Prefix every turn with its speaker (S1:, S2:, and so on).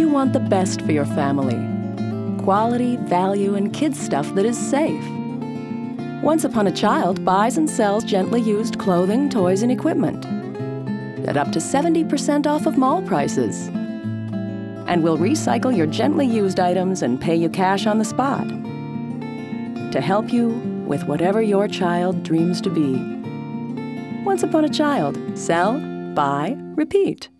S1: you want the best for your family. Quality, value, and kids stuff that is safe. Once Upon a Child buys and sells gently used clothing, toys, and equipment at up to 70% off of mall prices. And we'll recycle your gently used items and pay you cash on the spot to help you with whatever your child dreams to be. Once Upon a Child. Sell, buy, repeat.